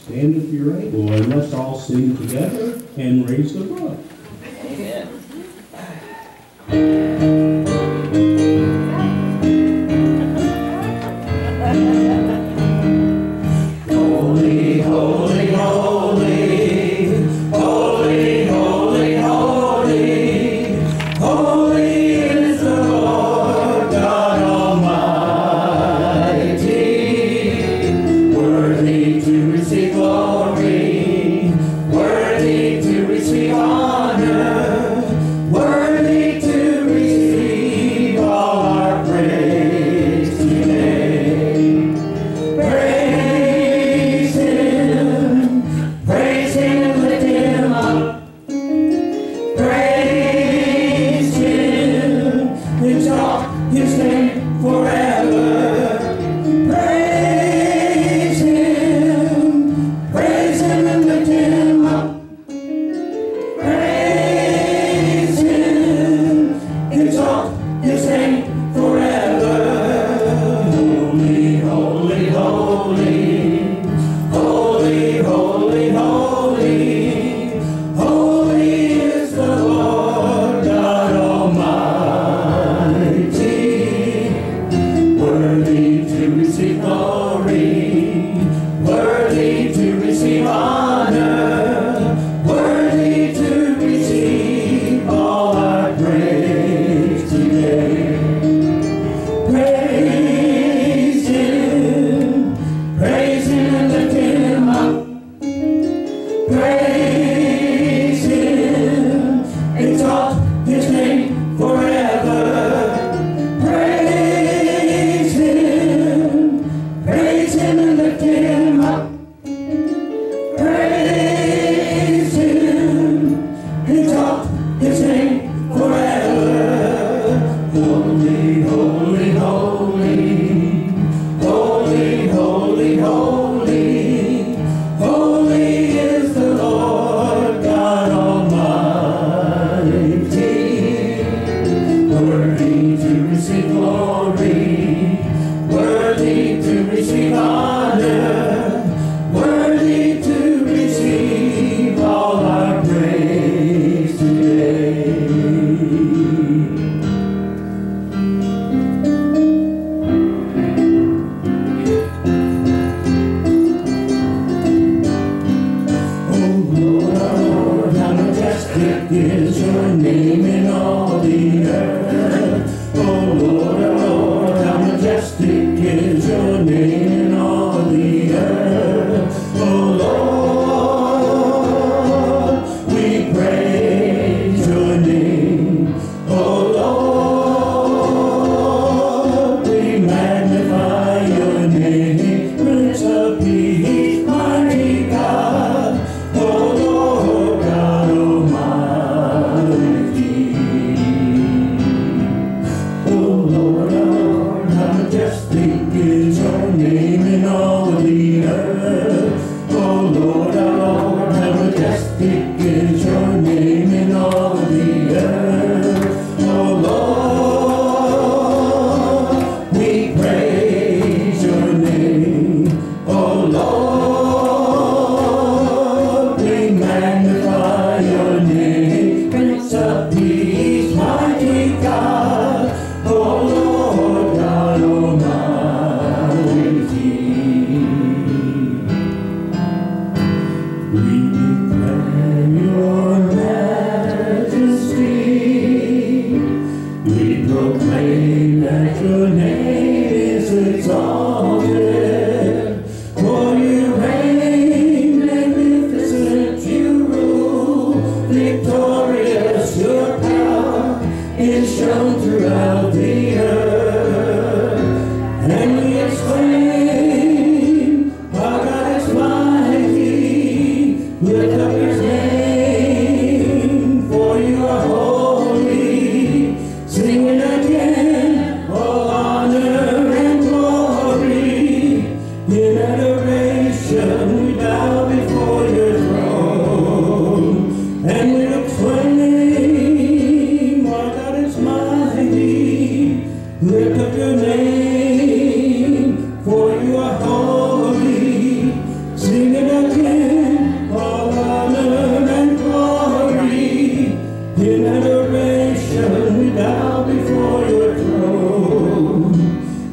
Stand if you're able, and let's all sing together and raise the roof. Amen. Holy, holy, holy, holy, holy, holy, holy is the Lord God Almighty, worthy to receive glory, worthy to receive honor, worthy to receive all our praise today. Praise Him, lift Him up. Praise Him, exalt His name forever. Praise Him,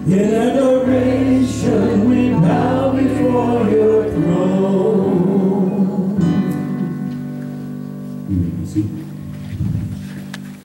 in